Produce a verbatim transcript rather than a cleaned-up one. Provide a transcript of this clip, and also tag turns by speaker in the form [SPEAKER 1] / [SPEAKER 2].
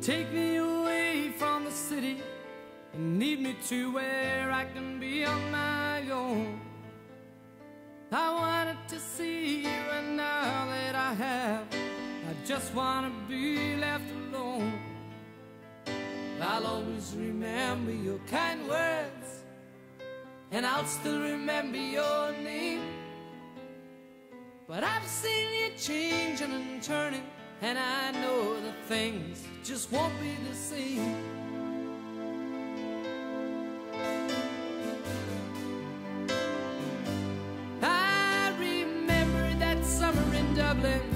[SPEAKER 1] Take me away from the city and lead me to where I can be on my own. I wanted to see you, and now that I have, I just want to be left alone. I'll always remember your kind words, and I'll still remember your name. But I've seen you changing and turning, and I know that things just won't be the same. I remember that summer in Dublin,